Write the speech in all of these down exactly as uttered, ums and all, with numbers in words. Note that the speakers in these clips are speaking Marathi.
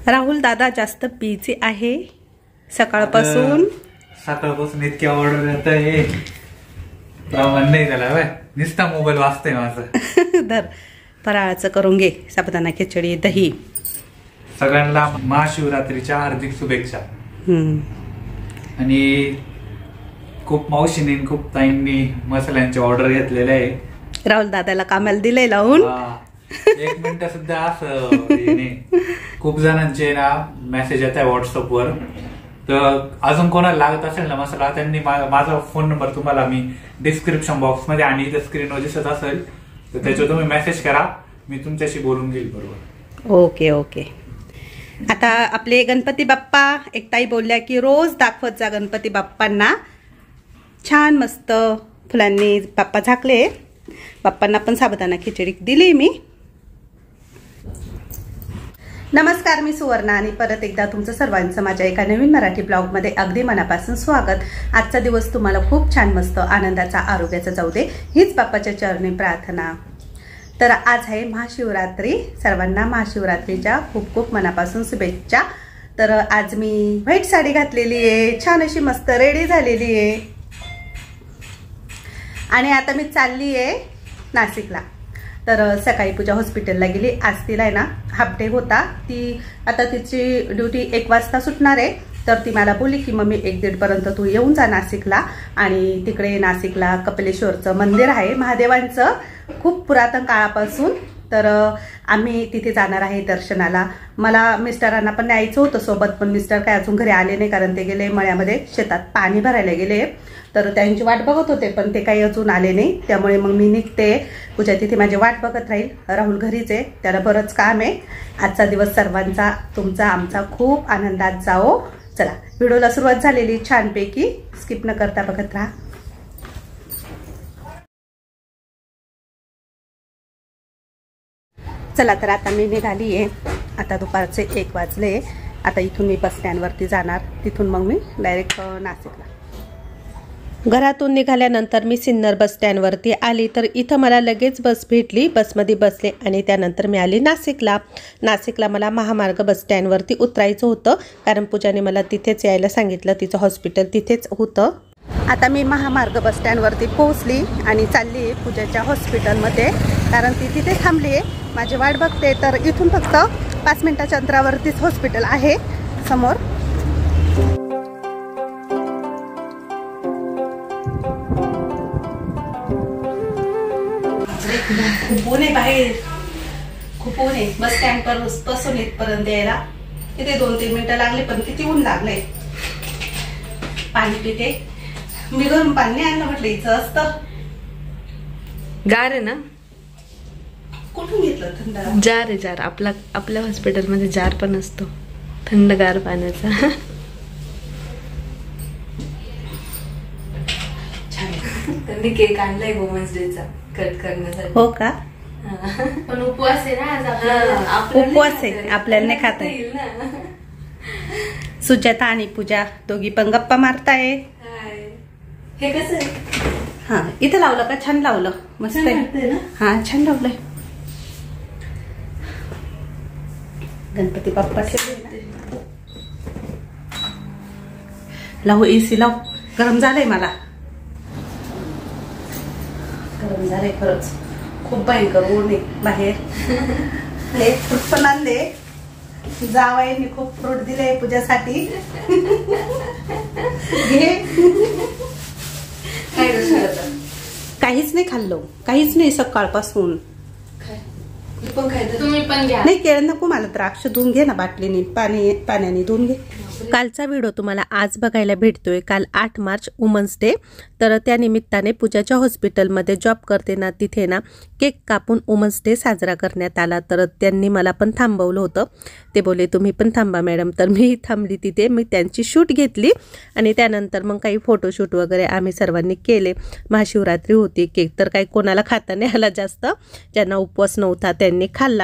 राहुल दादा जास्त बिझी आहे सकाळपासून. सकाळपासून इतकी ऑर्डर येत आहे प्रमाण नाही झाला बाय, नुसता मोबाईल वाजतोय माझं. धर फराळाचं करून घे, साबुदाणा खिचडी दही. सगळ्यांना महाशिवरात्रीच्या हार्दिक शुभेच्छा. आणि खूप मावशीने खूप ताईंनी मसाल्यांचे ऑर्डर घेतलेले आहे. राहुल दादाला कामाला दिलंय लावून. एक मिनिट सुद्धा असं खूप जणांचे ना मेसेज येत आहे व्हॉट्सअपवर. तर अजून कोणाला लागत असेल ना मसाला, त्यांनी माझा फोन नंबर तुम्हाला मी डिस्क्रिप्शन बॉक्स मध्ये आणि इथं स्क्रीनवर दिसत असेल तर त्याच्यावर तुम्ही मेसेज करा, मी तुमच्याशी बोलून घेईल. बरोबर. Okay okay. आता आपले गणपती बाप्पा, एक ताई बोलल्या की रोज दाखवत जा गणपती बाप्पांना. छान मस्त फुलांनी बाप्पा झाकले. बाप्पांना पण साबुदाणा खिचडी दिली मी. नमस्कार, मी सुवर्णा आणि परत एकदा तुमचं सर्वांचं माझ्या एका नवीन मराठी ब्लॉगमध्ये अगदी मनापासून स्वागत. आजचा दिवस तुम्हाला खूप छान मस्त आनंदाचा आरोग्याचा जाऊ दे हीच बाप्पाच्या चरणी प्रार्थना. तर आज आहे महाशिवरात्री. सर्वांना महाशिवरात्रीच्या खूप खूप मनापासून शुभेच्छा. तर आज मी व्हाईट साडी घातलेली आहे, छान अशी मस्त रेडी झालेली आहे आणि आता मी चालली आहे नाशिकला. तर सकाळी पूजा हॉस्पिटलला गेली. आज तिला आहे ना हाफ डे होता. ती आता तिची ड्युटी एक वाजता सुटणार आहे. तर ती मला बोलली की मम्मी एक दीड पर्यंत तू येऊन जा नाशिकला. आणि तिकडे नाशिकला कपिलेश्वरचं मंदिर आहे महादेवांचं, खूप पुरातन काळापासून. तर आम्ही तिथे जाणार आहे दर्शनाला. मला मिस्टरांना पण न्यायचं होतं सोबत, पण मिस्टर काय अजून घरी आले नाही कारण ते गेले मळ्यामध्ये शेतात पाणी भरायला गेले. तर त्यांची वाट बघत होते पण ते काही अजून आले नाही. त्यामुळे मग मी निघते. पूजा तिथे माझी वाट बघत राहील. राहुल घरीच आहे, त्याला बरंच काम आहे. आजचा दिवस सर्वांचा तुमचा आमचा खूप आनंदात जाओ. चला, व्हिडिओला सुरुवात झालेली छानपैकी, स्किप न करता बघत राहा. चला, तर आता मी निघाली आहे. आता दुपारचे एक वाजले. आता इथून मी बस स्टँडवरती जाणार, तिथून मग मी डायरेक्ट नाशिकला. घरातून निघाल्यानंतर मी सिन्नर बस स्टँडवरती आली. तर इथं मला लगेच बस भेटली, बसमध्ये बसले आणि त्यानंतर मी आली नाशिकला. नाशिकला मला महामार्ग बस स्टँडवरती उतरायचं होतं कारण पूजाने मला तिथेच यायला सांगितलं, तिचं हॉस्पिटल तिथेच होतं. आता मी महामार्ग बस स्टँडवरती पोहोचली आणि चालली आहे पूजाच्या हॉस्पिटलमध्ये कारण ती तिथे थांबली आहे, माझी वाट बघते. तर इथून फक्त पाच मिनिटाच्या अंतरावरतीच हॉस्पिटल आहे समोर. खूप ऊन आहे बाहेर, खूप ऊन आहे. बस स्टँड पर पासून इथपर्यंत यायला तिथे दोन तीन मिनिटं लागले, पण किती ऊन लागले. पाणी पिते मी, गरम पाणी आणलं म्हटलं इथं असतं. गार आहे ना? कुठून घेतलं थंड? जार आहे जार. आपला आपल्या हॉस्पिटलमध्ये जार पण असतो थंडगार पाण्याचा. त्यांनी केक आणलाय वुमन्स डेचा कट करण्यासाठी. हो का? पण उपवास आहे ना आज आपल्याला. उपवास आहे, आपल्याला नाही खाता येईल ना. सुजाता आणि पूजा दोघी पण गप्पा मारताय. हे कसं आहे? हा, इथं लावलं का? छान लावलं, मस्त आहे. हा, छान लावलंय. गणपती बाप्पा ठेवले. लावू एसी लाव, गरम झालंय मला. गरम झालंय खरंच, खूप भयंकर ऊन आहे बाहेर. हे फ्रूट पण आणले, जावयाने खूप फ्रूट दिले पूजासाठी. घे. काहीच नाही खाल्लो, काहीच नाही सकाळपासून. तुम्ही पण घ्या. नाही, केळं नको मला, द्राक्ष धुवून घे ना बाटलीने, पाणी पाण्याने धुवून घे. कालचा व्हिडिओ तुम्हाला आज बघायला भेटतोय. काल आठ मार्च वुमन्स डे. तर त्या निमित्ताने पूजाच्या हॉस्पिटलमध्ये जॉब करते ना, तिथे ना केक कापून वुमन्स डे साजरा करण्यात आला. तर त्यांनी मला पण थांबवलं होतं. ते बोले तुम्ही पण थांबा मॅडम. तर मी थांबली तिथे, मी त्यांची शूट घेतली आणि त्यानंतर मग काही फोटोशूट वगैरे आम्ही सर्वांनी केले. महाशिवरात्री होती. केक तर काही कोणाला खाता नाही आला जास्त, ज्यांना उपवास नव्हता त्यांनी खाल्ला.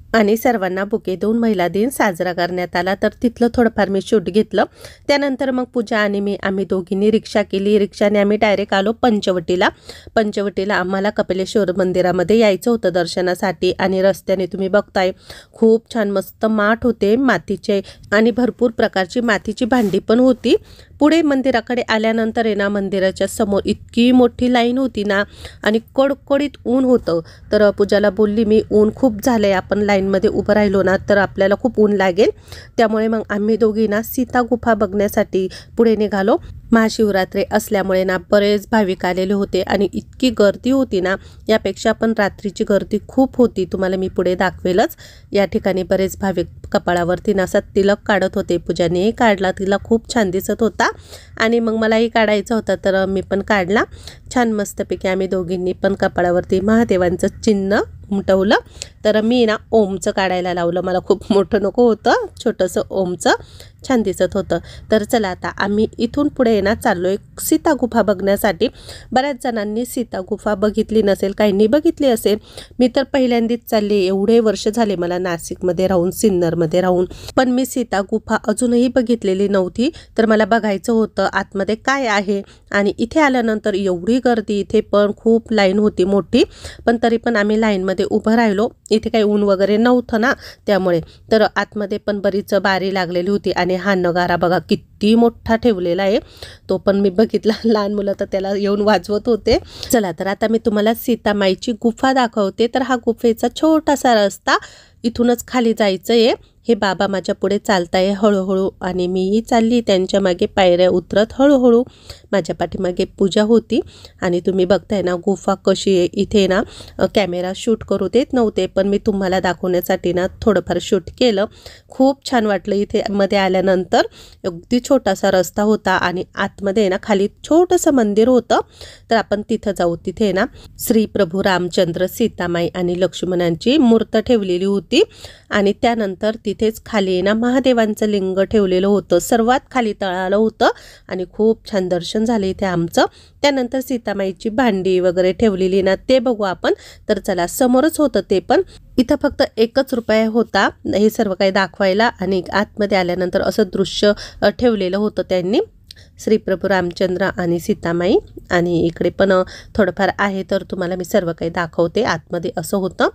आणि सर्वांना बुके देऊन महिला दिन साजरा करण्यात आला। तर तिथलं थोडंफार मी शूट घेतलं। त्यानंतर मग पूजा आणि मी आम्ही दोघींनी रिक्षा केली। रिक्षाने आम्ही डायरेक्ट आलो पंचवटीला। पंचवटीला आम्हाला कपिलेश्वर मंदिरामध्ये यायचं होतं दर्शनासाठी आणि रस्त्याने तुम्ही बघताय खूप छान मस्त माठ होते मातीचे आणि भरपूर प्रकारची मातीची भांडी पण होती। पुढे मंदिराकडे आल्यानंतर आहे ना मंदिराच्या समोर इतकी मोठी लाईन होती ना आणि कडकडीत ऊन होतं। तर पूजाला बोलली मी ऊन खूप झालंय, आपण लाईनमध्ये उभं राहिलो ना तर आपल्याला खूप ऊन लागेल। त्यामुळे मग आम्ही दोघी ना सीता गुफा बघण्यासाठी पुढे निघालो। महाशिवरात्री असल्यामुळे ना बरेच भाविक आलेले होते आणि इतकी गर्दी होती ना, यापेक्षा पण रात्रीची गर्दी खूप होती, तुम्हाला मी पुढे दाखवेलच। या ठिकाणी बरेच भाविक कपाळावरती नसा तिलक काढत होते। पूजानेही काढला, तिला खूप छान दिसत होता आणि मग मलाही काढायचा होता तर मी पण काढला। छान मस्तपैकी आम्ही दोघींनी पण कपाळावरती महादेवांचं चिन्ह उमटवलं। तर मी ना ओमचं काढायला लावलं, मला खूप मोठं नको होतं, छोटंसं ओमचं छान दिसत होतं। तर चला आता आम्ही इथून पुढे ना चाललोय सीता गुफा बघण्यासाठी। बऱ्याच जणांनी सीता गुफा बघितली नसेल, काहींनी बघितली असेल, मी तर पहिल्यांदाच चालले। एवढे वर्ष झाले मला नाशिकमध्ये राहून, सिन्नरमध्ये राहून, पण मी सीता गुफा अजूनही बघितलेली नव्हती। तर मला बघायचं होतं आतमध्ये काय आहे आणि इथे आल्यानंतर एवढी गर्दी, इथे पण खूप लाईन होती मोठी, पण तरी पण आम्ही लाईनमध्ये उभं राहिलो। इथे काही ऊन वगैरे नव्हतं ना त्यामुळे। तर आतमध्ये पण बरीच बारी लागलेली होती आणि हा नगारा बघा किती मोठा ठेवलेला आहे, तो पण मी बघितला। लहान मुलं तर त्याला येऊन वाजवत होते। चला तर आता मी तुम्हाला सीतामाईची गुफा दाखवते। तर हा गुफेचा छोटासा रस्ता, इथूनच खाली जायचं आहे। हे बाबा माझ्या पुढे चालताय हळूहळू आणि मीही चालली त्यांच्या मागे पायऱ्या उतरत हळूहळू। माझ्या पाठीमागे पूजा होती आणि तुम्ही बघताय ना गुफा कशी आहे। इथे ना कॅमेरा शूट करू देत नव्हते, पण मी तुम्हाला दाखवण्यासाठी ना थोडंफार शूट केलं। खूप छान वाटलं इथे मध्ये आल्यानंतर। अगदी छोटासा रस्ता होता आणि आतमध्ये ना खाली छोटंसं मंदिर होतं। तर आपण तिथं जाऊ। तिथे ना श्री प्रभू रामचंद्र, सीतामाई आणि लक्ष्मणांची मूर्त ठेवलेली होती आणि त्यानंतर तिथेच खाली ना महादेवांचं लिंग ठेवलेलं होतं, सर्वात खाली तळालं होतं आणि खूप छान दर्शन झालं इथे आमचं। त्यानंतर सीतामाईची भांडी वगैरे ठेवलेली ना ते बघू आपण। तर चला समोरच होतं ते पण। इथं फक्त एकच रुपया होता हे सर्व काही दाखवायला आणि आतमध्ये आल्यानंतर असं दृश्य ठेवलेलं होतं त्यांनी, श्री प्रभू रामचंद्र आणि सीतामाई। आणि इकडे पण थोडंफार आहे, तर तुम्हाला मी सर्व काही दाखवते। आतमध्ये असं होतं।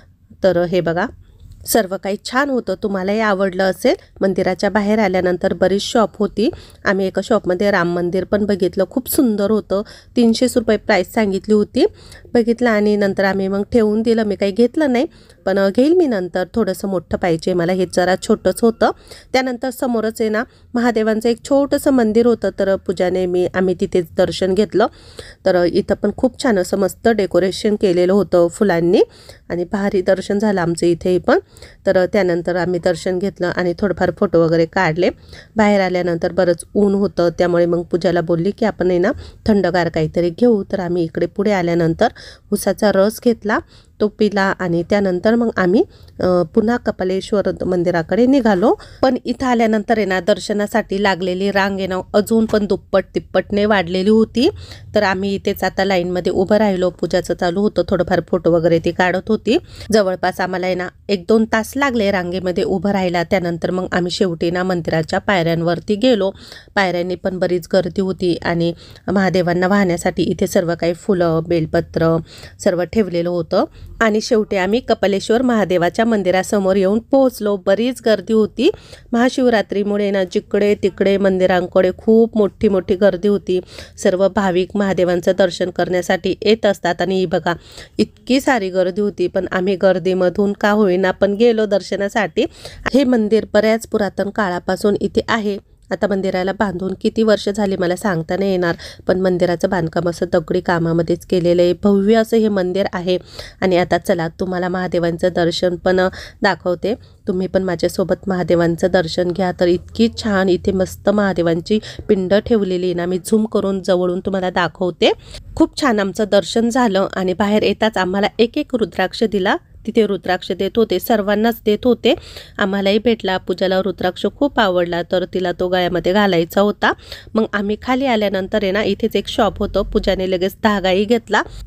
तर हे बघा सर्व काही छान होतं, तुम्हालाही आवडलं असेल। मंदिराच्या बाहेर आल्यानंतर बरीच शॉप होती। आम्ही एका शॉपमध्ये राम मंदिर पण बघितलं, खूप सुंदर होतं। तीनशे रुपये प्राईस सांगितली होती, बघितलं आणि नंतर आम्ही मग ठेवून दिलं। मी काही घेतलं नाही, पण घेईल मी नंतर, थोडंसं मोठं पाहिजे मला, हे जरा छोटंच होतं। त्यानंतर समोरच आहे ना महादेवांचं एक छोटंसं मंदिर होतं। तर पूजाने मी आम्ही तिथेच दर्शन घेतलं। तर इथं पण खूप छान असं मस्त डेकोरेशन केलेलं होतं फुलांनी आणि भारी दर्शन झालं आमचं इथेही पण। तर त्यानंतर आम्ही दर्शन घेतलं आणि थोडंफार फोटो वगैरे काढले। बाहेर आल्यानंतर बरंच ऊन होतं, त्यामुळे मग पूजाला बोलली की आपण आहे ना थंडगार काहीतरी घेऊ। तर आम्ही इकडे पुढे आल्यानंतर उसाचा रस घेतला, तो पिला आणि त्यानंतर मग आम्ही पुन्हा कपालेश्वर मंदिराकडे निघालो। पण इथं आल्यानंतर आहे ना दर्शनासाठी लागलेली रांग आहे ना अजून पण दुप्पट तिप्पटने वाढलेली होती। तर आम्ही इथेच आता लाईनमध्ये उभं राहिलो। पूजाचं चालू होतं, थोडंफार फोटो वगैरे ती काढत होती। जवळपास आम्हाला आहे ना एक दोन तास लागले रांगेमध्ये उभं राहायला। त्यानंतर मग आम्ही शेवटी ना मंदिराच्या पायऱ्यांवरती गेलो। पायऱ्यांनी पण बरीच गर्दी होती आणि महादेवांना वाहण्यासाठी इथे सर्व काही फुलं, बेलपत्र सर्व ठेवलेलं होतं। आणि शेवटी आम्ही कपालेश्वर महादेवाच्या मंदिरासमोर येऊन पोहोचलो। बरीच गर्दी होती महाशिवरात्रीमुळे ना, जिकडे तिकडे मंदिरांकडे खूप मोठी मोठी गर्दी होती। सर्व भाविक महादेवांचं दर्शन करण्यासाठी येत असतात आणि बघा इतकी सारी गर्दी होती, पण आम्ही गर्दीमधून का होईना पण गेलो दर्शनासाठी। हे मंदिर बऱ्याच पुरातन काळापासून इथे आहे। आता मंदिराला बांधून किती वर्ष झाली मला सांगता नाही येणार, पण मंदिराचं बांधकाम असं दगडी कामामध्येच केलेलं आहे। भव्य असं हे मंदिर आहे। आणि आता चला तुम्हाला महादेवांचं दर्शन पण दाखवते, तुम्ही पण माझ्यासोबत महादेवांचं दर्शन घ्या। तर इतकी छान इथे मस्त महादेवांची पिंड ठेवलेली ना, मी झूम करून जवळून तुम्हाला दाखवते। खूप छान आमचं दर्शन झालं आणि बाहेर येताच आम्हाला एक एक रुद्राक्ष दिला। तिथे रुद्राक्ष देत होते, सर्वांनाच देत होते, आम्हालाही भेटला। पूजाला रुद्राक्ष खूप आवडला तर तिला तो गळ्यामध्ये घालायचा होता। मग आम्ही खाली आल्यानंतर आहे ना इथेच एक शॉप होतं, पूजाने लगेच धागाही घेतला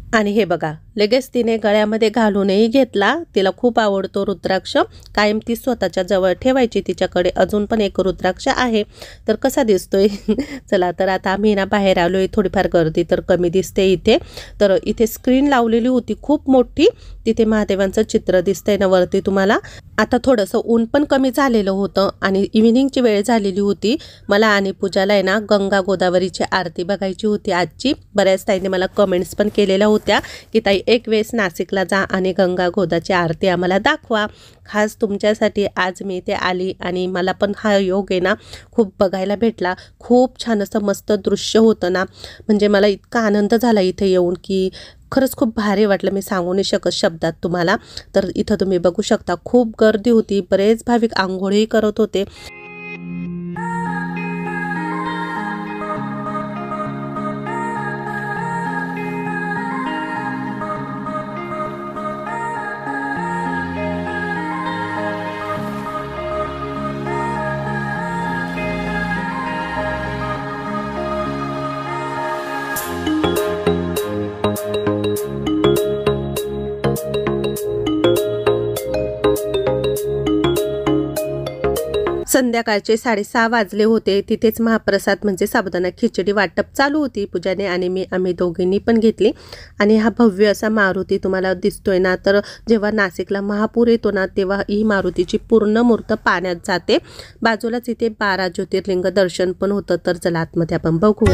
आणि हे बघा लगेच तिने गळ्यामध्ये घालूनही घेतला. तिला खूप आवडतो रुद्राक्ष, कायम ती स्वतःच्या जवळ ठेवायची. तिच्याकडे अजून पण एक रुद्राक्ष आहे. तर कसा दिसतोय चला तर आता आम्ही ना बाहेर आलोय. थोडीफार गर्दी तर कमी दिसते इथे. तर इथे स्क्रीन लावलेली होती खूप मोठी, तिथे महादेवांचं चित्र दिसतंय ना वरती तुम्हाला. आता थोडंसं ऊन पण कमी झालेलं होतं आणि इव्हिनिंगची वेळ झालेली होती. मला आणि पूजाला आहे ना गंगा गोदावरीची आरती बघायची होती आजची. बऱ्याच ताईंनी मला कमेंट्स पण केलेल्या होत्या की ताई एक वेळेस नाशिकला जा आणि गंगा गोदाची आरती आम्हाला दाखवा. खास तुमच्यासाठी आज मी इथे आली आणि मला पण हा योग आहे ना खूप बघायला भेटला. खूप छान असं मस्त दृश्य होतं ना, म्हणजे मला इतका आनंद झाला इथे येऊन की खरंच खूप भारी वाटलं. मी सांगू नाही शकत शब्दात तुम्हाला. तर इथं तुम्ही बघू शकता खूप गर्दी होती. बरेच भाविक आंघोळही करत होते. संध्याकाळचे साडेसहा वाजले होते. तिथेच महाप्रसाद म्हणजे साबुदाणा खिचडी वाटप चालू होती. पूजाने आणि मी आम्ही दोघींनी पण घेतली. आणि हा भव्य असा मारुती तुम्हाला दिसतोय ना, तर जेव्हा नाशिकला महापूर येतो ना तेव्हा ही मारुतीची पूर्ण मूर्त पाण्यात जाते. बाजूलाच इथे बारा ज्योतिर्लिंग दर्शन पण होतं. तर चला आतमध्ये आपण बघू.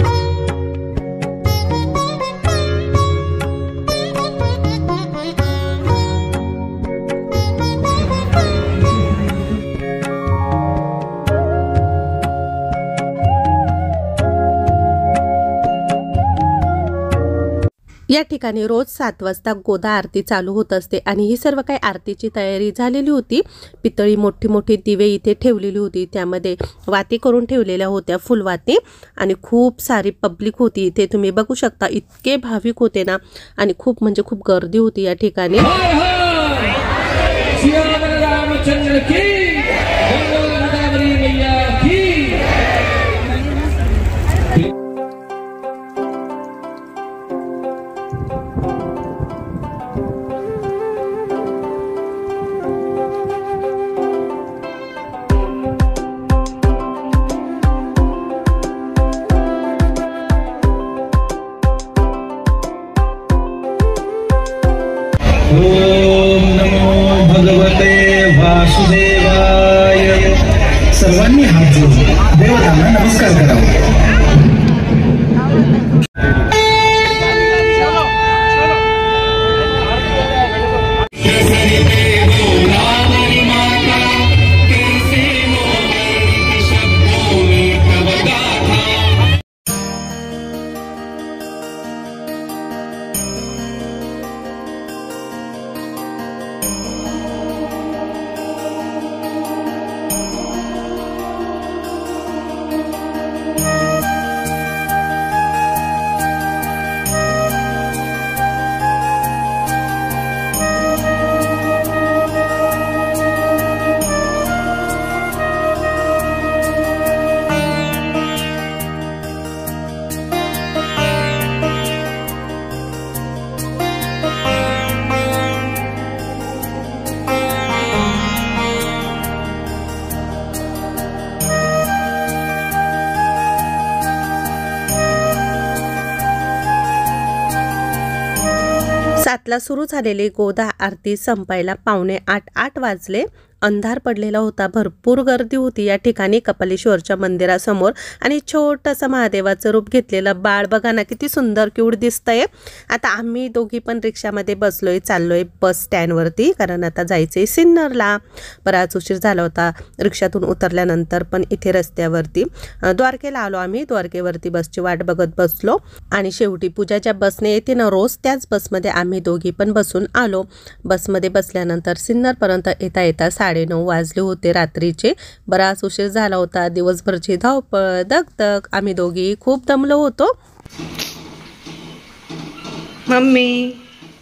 या ठिकाणी रोज सात वाजता गोदा आरती चालू होत असते आणि ही सर्व काही आरतीची तयारी झालेली होती. पितळी मोठी मोठी दिवे इथे ठेवलेली होती, त्यामध्ये वाती करून ठेवलेल्या होत्या, फुलवाती. आणि खूप सारी पब्लिक होती इथे तुम्ही बघू शकता. इतके भाविक होते ना आणि खूप म्हणजे खूप गर्दी होती या ठिकाणी. ओम नमो भगवते वासुदेवाय. सर्वांनी हात जोडून देवतांना नमस्कार करावा. सातला सुरू झालेली गोदा आरती संपायला पावणे आठ आठ वाजले. अंधार पडलेला होता, भरपूर गर्दी होती या ठिकाणी कपालेश्वरच्या मंदिरासमोर. आणि छोटंसं महादेवाचं रूप घेतलेलं बाळ बघा ना किती सुंदर क्यूट दिसतंय. आता आम्ही दोघी पण रिक्षामध्ये बसलोय, चाललोय बस स्टँडवरती, कारण आता जायचंय सिन्नरला. बराच उशीर झाला होता. रिक्षातून उतरल्यानंतर पण इथे रस्त्यावरती द्वारकेला आलो आम्ही. द्वारकेवरती बसची वाट बघत बसलो आणि शेवटी पूजा ज्या बसने येते ना रोज त्याच बसमध्ये आम्ही दोघी पण बसून आलो. बसमध्ये बसल्यानंतर सिन्नरपर्यंत येता येता साडेनऊ वाजले होते रात्रीचे. बराच उशीर झाला होता. दिवसभरची धावपळ दगदग, आम्ही दोघी खूप दमलो होतो. मम्मी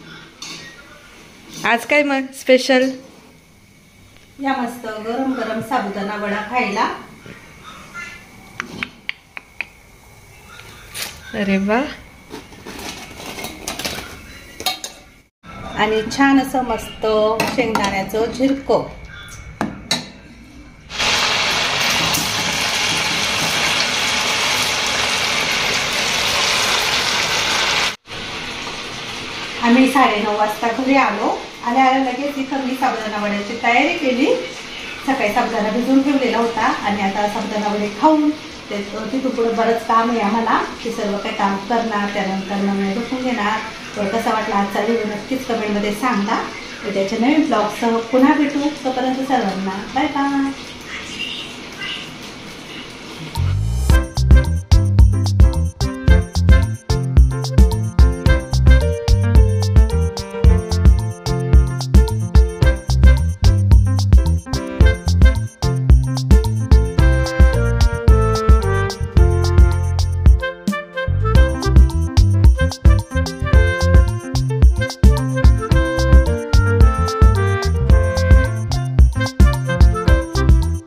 आज काय मग स्पेशल? या मस्त गरम गरम साबुदाणा वडा खायला. अरे वा, आणि छान असं मस्त शेंगदाण्याचं झिरकं. आम्ही साडेनऊ वाजता घरी आलो. आल्या आल्या लगेच इथं मी साबुदाणा वड्याची तयारी केली. सकाळी साबुदाणा भिजवून ठेवलेला होता आणि आता साबुदाणा वडे खाऊन ते तिथून पुढे बरंच काम आहे आम्हाला. ते सर्व काही काम करणार, त्यानंतर नवीन बसून घेणार. तर कसा वाटला आजचा व्हिडिओ नक्कीच कमेंटमध्ये सांगा. त्याच्या नवीन ब्लॉगसह पुन्हा भेटू. तोपर्यंत सर्वांना बाय बाय.